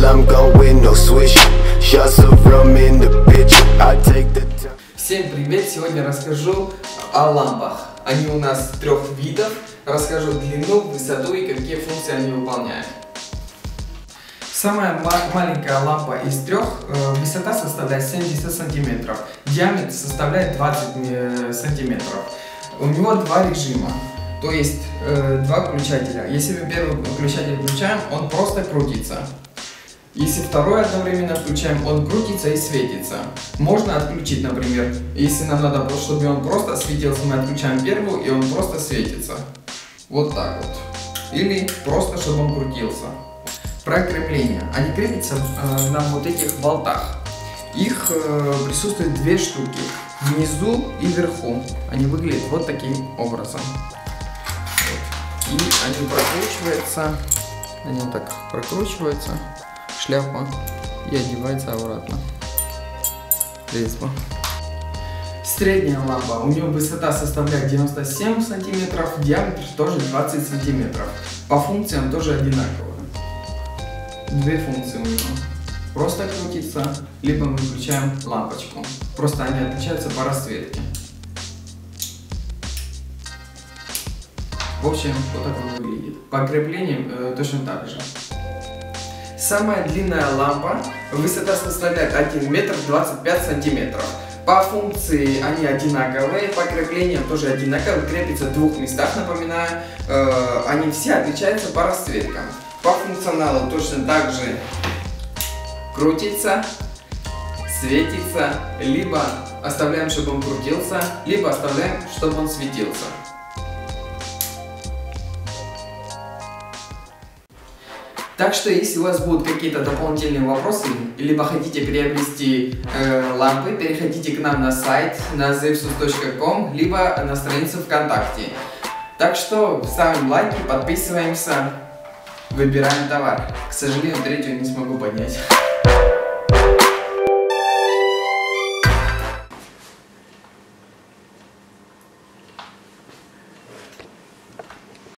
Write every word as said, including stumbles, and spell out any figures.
Всем привет! Сегодня расскажу о лампах. Они у нас трех видов. Расскажу длину, высоту и какие функции они выполняют. Самая маленькая лампа из трех, э, высота составляет семьдесят сантиметров, диаметр составляет двадцать сантиметров. У него два режима, то есть э, два включателя. Если мы первый включатель включаем, он просто крутится. Если второй одновременно включаем, он крутится и светится. Можно отключить, например, если нам надо, чтобы он просто светился, мы отключаем первую, и он просто светится. Вот так вот. Или просто, чтобы он крутился. Про крепление. Они крепятся э, на вот этих болтах. Их э, присутствует две штуки. Внизу и вверху. Они выглядят вот таким образом. Вот. И они прокручиваются. Они вот так прокручиваются. Шляпа и одевается обратно. Резьба. Средняя лампа. У нее высота составляет девяносто семь сантиметров, диаметр тоже двадцать сантиметров. По функциям тоже одинаково. Две функции у него. Просто крутится, либо мы включаем лампочку. Просто они отличаются по расцветке. В общем, вот так он выглядит. По креплениям э, точно так же. Самая длинная лампа, высота составляет один метр двадцать пять сантиметров. По функции они одинаковые, по креплениям тоже одинаковые, крепятся в двух местах, напоминаю. Э, они все отличаются по расцветкам. По функционалу точно так же крутится, светится, либо оставляем, чтобы он крутился, либо оставляем, чтобы он светился. Так что, если у вас будут какие-то дополнительные вопросы, либо хотите приобрести э, лампы, переходите к нам на сайт на zevsus точка ком, либо на страницу ВКонтакте. Так что ставим лайки, подписываемся, выбираем товар. К сожалению, третью не смогу поднять.